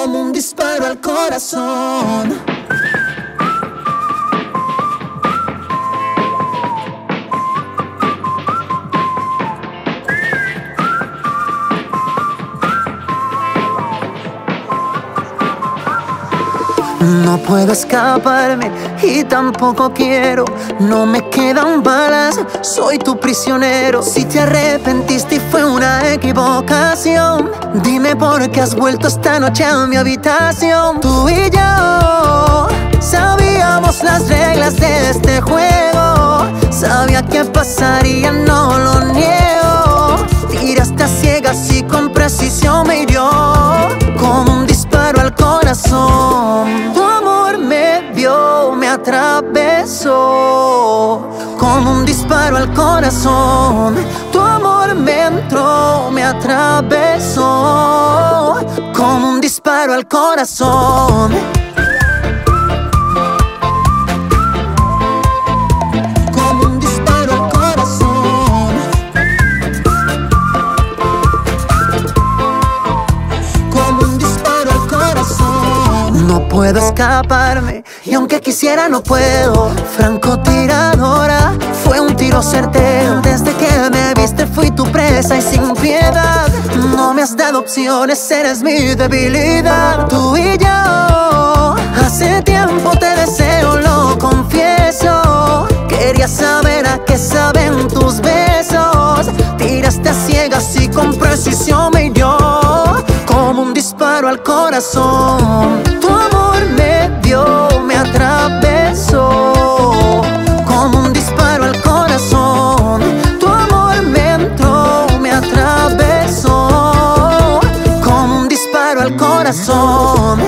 como un disparo al corazón. No puedo escaparme y tampoco quiero. No me quedan balas, soy tu prisionero. Si te arrepentiste y fue una equivocación, dime por qué has vuelto esta noche a mi habitación. Tú y yo sabíamos las reglas de este juego. Sabía que pasaría, no lo niego. Tiraste a ciegas y con precisión me hirió como un disparo al corazón. Tu amor me vio, me atravesó como un disparo al corazón. Tu amor me entró, me atravesó como un disparo al corazón. No puedo escaparme y aunque quisiera no puedo. Francotiradora, fue un tiro certero. Desde que me viste fui tu presa y sin piedad. No me has dado opciones, eres mi debilidad. Tú y yo, hace tiempo te deseo, lo confieso. Quería saber a qué saben tus besos. Tiraste a ciegas y con precisión me hirió como un disparo al corazón. Tu amor me vio, me atravesó como un disparo al corazón. Tu amor me entró, me atravesó como un disparo al corazón.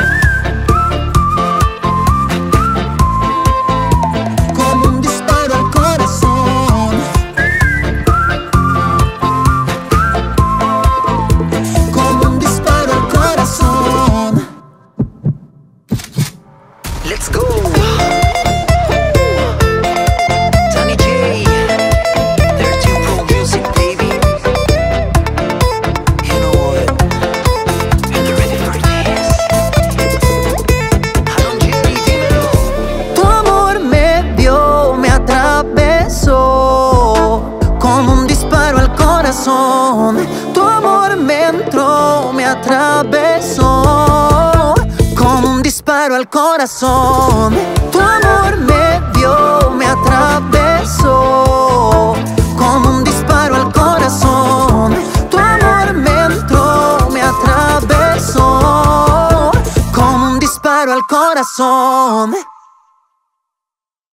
Let's go! Tony J, 32 Pro Music, baby. You know what? You're ready for this. Aaron Jerry, dímelo. Tu amor me vio, me atravesó como un disparo al corazón. Tu amor me entró, me atravesó como un disparo al corazón. Tu amor me vio, me atravesó como un disparo al corazón. Tu amor me entró, me atravesó como un disparo al corazón.